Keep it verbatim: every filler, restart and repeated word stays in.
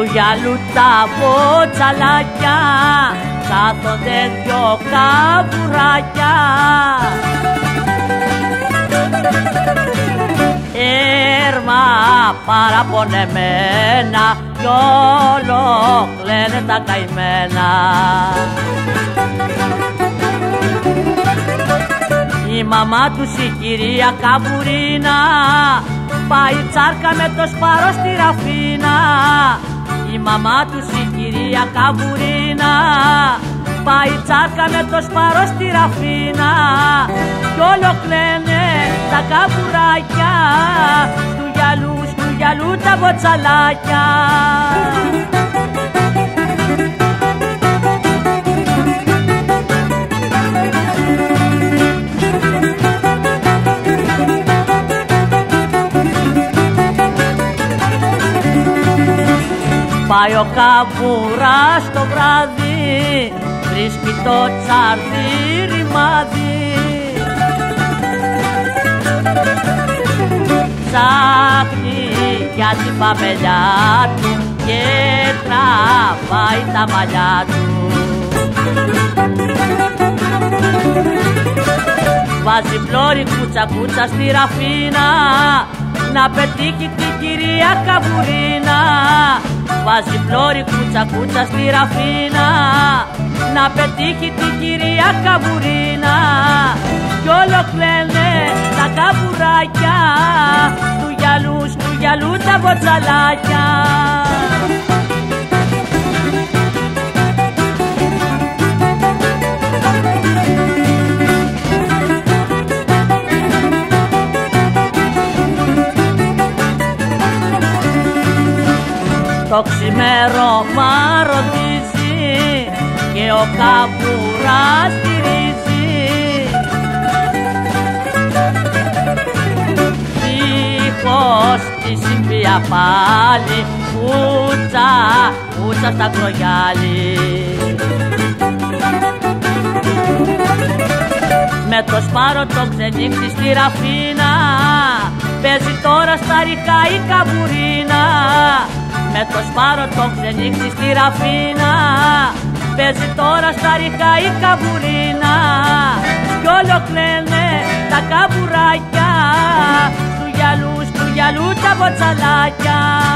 γυαλού τα μποτσαλάκια, κάθονται δυο καβουράκια. Έρμα παραπονεμένα κι όλο κλαίνε τα καημένα. Η μαμά τους η κυρία Καβουρίνα πάει τσάρκα με το σπάρο στη Ραφίνα. Η μαμά τους η κυρία Καβουρίνα πάει τσάρκα με το σπάρο στη Ραφίνα. Κι όλο κλαίνε τα καβουράκια, στου γυαλού, στου γυαλού τα μποτσαλάκια. Πάει ο καβουράς το βράδυ, βρίσκει το τσάρδι ρημάδι. Ψάχνει για την παπελιά του και τραβάει τα μαλλιά του. Βάζει πλώρη κούτσα κούτσα στη Ραφίνα, να πετύχει την κυρία Καβουρίνα. Βάζει πλώρη κούτσα κούτσα στη Ραφίνα, να πετύχει την κυρία Καβουρίνα. Κι όλο κλαίνε τα καβουράκια, στου γυαλού, στου γυαλού τα μποτσαλάκια. Το ξημέρωμα ροδίζει και ο καβουράς γυρίζει. Δίχως τη συμπία πάλι, κούτσα, κούτσα στα κρογιάλι. Με το σπάρο το ξενύχτη στη Ραφίνα, παίζει τώρα στα ριχά η Καβουρίνα. Με το σπάρο το ξενύχτη στη Ραφίνα, παίζει τώρα στα ριχά η Καβουρίνα. Κι όλο κλαίνε τα καβουράκια, στου γυαλού, στου γυαλού τα μποτσαλάκια.